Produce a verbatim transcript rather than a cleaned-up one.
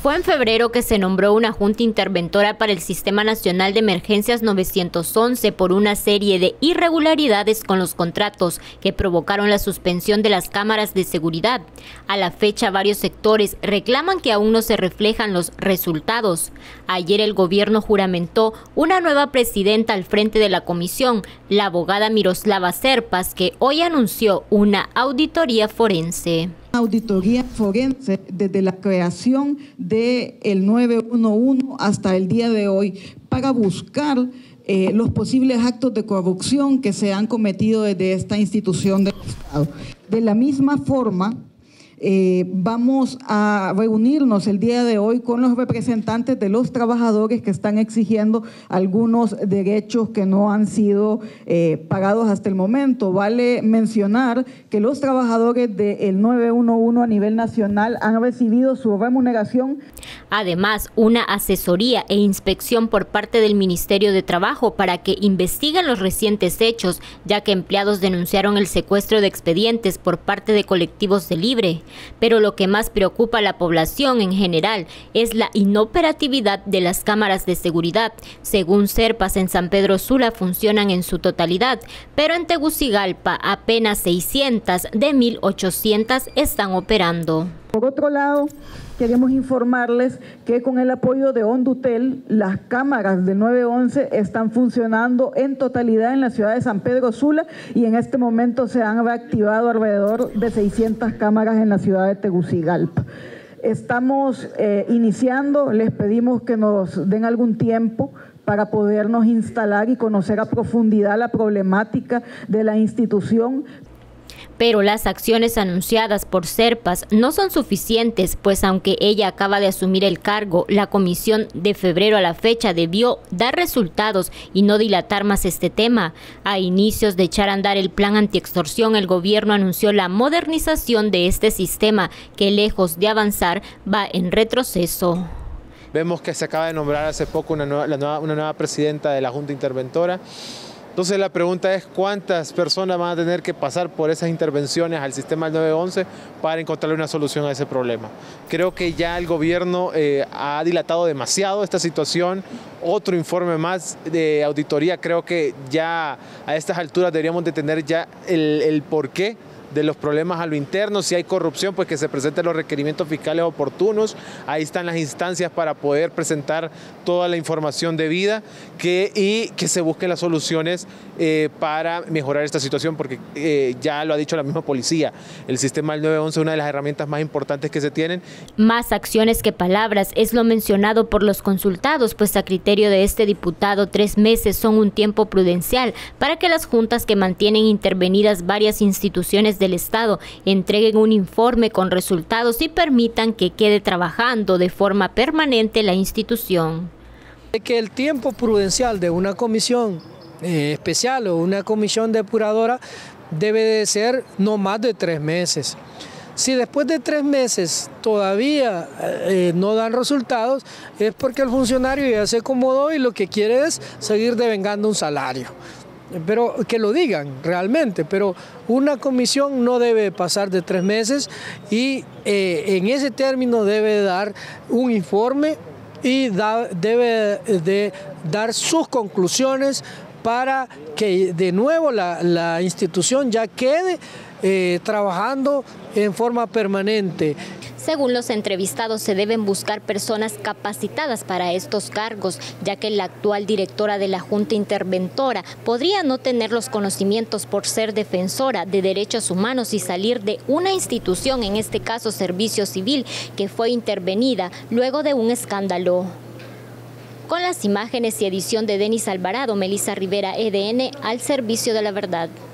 Fue en febrero que se nombró una Junta Interventora para el Sistema Nacional de Emergencias novecientos once por una serie de irregularidades con los contratos que provocaron la suspensión de las cámaras de seguridad. A la fecha, varios sectores reclaman que aún no se reflejan los resultados. Ayer el gobierno juramentó una nueva presidenta al frente de la comisión, la abogada Miroslava Serpas, que hoy anunció una auditoría forense. Auditoría forense desde la creación del nueve uno uno hasta el día de hoy para buscar eh, los posibles actos de corrupción que se han cometido desde esta institución del Estado. De la misma forma, Eh, vamos a reunirnos el día de hoy con los representantes de los trabajadores que están exigiendo algunos derechos que no han sido eh, pagados hasta el momento. Vale mencionar que los trabajadores del nueve uno uno a nivel nacional han recibido su remuneración. Además, una asesoría e inspección por parte del Ministerio de Trabajo para que investiguen los recientes hechos, ya que empleados denunciaron el secuestro de expedientes por parte de colectivos de Libre. Pero lo que más preocupa a la población en general es la inoperatividad de las cámaras de seguridad. Según Serpas, en San Pedro Sula funcionan en su totalidad, pero en Tegucigalpa apenas seiscientas de mil ochocientas están operando. Por otro lado, queremos informarles que con el apoyo de Hondutel, las cámaras del nueve once están funcionando en totalidad en la ciudad de San Pedro Sula y en este momento se han reactivado alrededor de seiscientas cámaras en la ciudad de Tegucigalpa. Estamos eh, iniciando, les pedimos que nos den algún tiempo para podernos instalar y conocer a profundidad la problemática de la institución. Pero las acciones anunciadas por Serpas no son suficientes, pues aunque ella acaba de asumir el cargo, la comisión de febrero a la fecha debió dar resultados y no dilatar más este tema. A inicios de echar a andar el plan antiextorsión, el gobierno anunció la modernización de este sistema que, lejos de avanzar, va en retroceso. Vemos que se acaba de nombrar hace poco una nueva, la nueva, una nueva presidenta de la Junta Interventora. Entonces la pregunta es cuántas personas van a tener que pasar por esas intervenciones al sistema del nueve once para encontrarle una solución a ese problema. Creo que ya el gobierno eh, ha dilatado demasiado esta situación. Otro informe más de auditoría, creo que ya a estas alturas deberíamos de tener ya el, el porqué de los problemas a lo interno. Si hay corrupción, pues que se presenten los requerimientos fiscales oportunos. Ahí están las instancias para poder presentar toda la información debida que, y que se busquen las soluciones eh, para mejorar esta situación, porque eh, ya lo ha dicho la misma policía, el sistema del nueve once es una de las herramientas más importantes que se tienen. Más acciones que palabras es lo mencionado por los consultados, pues a criterio de este diputado, tres meses son un tiempo prudencial para que las juntas que mantienen intervenidas varias instituciones del Estado entreguen un informe con resultados y permitan que quede trabajando de forma permanente la institución. Que el tiempo prudencial de una comisión eh, especial o una comisión depuradora debe de ser no más de tres meses. Si después de tres meses todavía eh, no dan resultados, es porque el funcionario ya se acomodó y lo que quiere es seguir devengando un salario. Pero que lo digan realmente, pero una comisión no debe pasar de tres meses y eh, en ese término debe dar un informe y da, debe de dar sus conclusiones para que de nuevo la, la institución ya quede eh, trabajando en forma permanente. Según los entrevistados, se deben buscar personas capacitadas para estos cargos, ya que la actual directora de la Junta Interventora podría no tener los conocimientos por ser defensora de derechos humanos y salir de una institución, en este caso Servicio Civil, que fue intervenida luego de un escándalo. Con las imágenes y edición de Denis Alvarado, Melissa Rivera, E D N, al servicio de la verdad.